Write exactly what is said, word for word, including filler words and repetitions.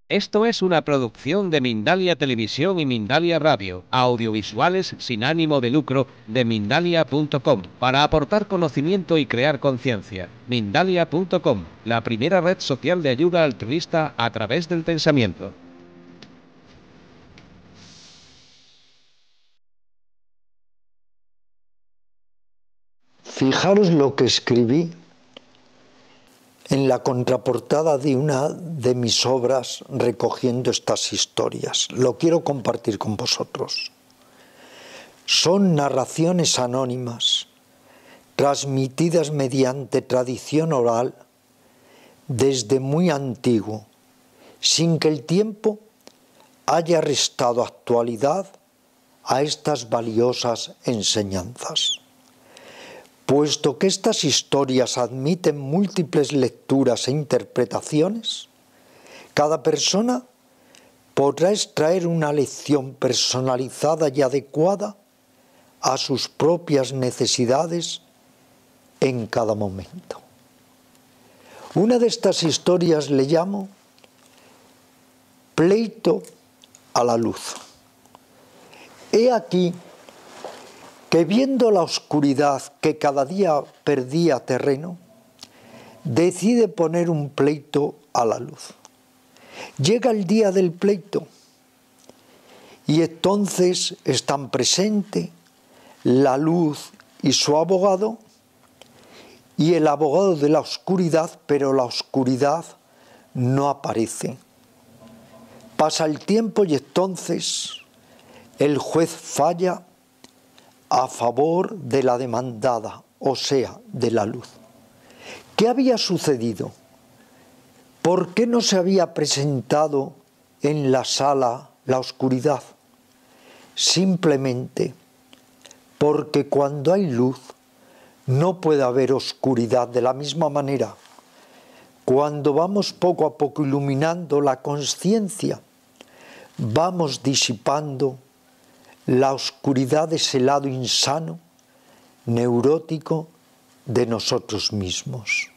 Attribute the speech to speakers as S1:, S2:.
S1: Esto es una producción de Mindalia Televisión y Mindalia Radio, audiovisuales sin ánimo de lucro, de Mindalia punto com, para aportar conocimiento y crear conciencia. Mindalia punto com, la primera red social de ayuda altruista a través del pensamiento.
S2: Fijaros lo que escribí en la contraportada de una de mis obras recogiendo estas historias. Lo quiero compartir con vosotros. Son narraciones anónimas, transmitidas mediante tradición oral desde muy antiguo, sin que el tiempo haya restado actualidad a estas valiosas enseñanzas. Puesto que estas historias admiten múltiples lecturas e interpretaciones, cada persona podrá extraer una lección personalizada y adecuada a sus propias necesidades en cada momento. Una de estas historias le llamo Pleito a la luz. He aquí que viendo la oscuridad que cada día perdía terreno, decide poner un pleito a la luz. Llega el día del pleito y entonces están presentes la luz y su abogado y el abogado de la oscuridad, pero la oscuridad no aparece. Pasa el tiempo y entonces el juez falla a favor de la demandada, o sea, de la luz. ¿Qué había sucedido? ¿Por qué no se había presentado en la sala la oscuridad? Simplemente porque cuando hay luz no puede haber oscuridad. De la misma manera, cuando vamos poco a poco iluminando la conciencia, vamos disipando la oscuridad de ese lado insano, neurótico de nosotros mismos.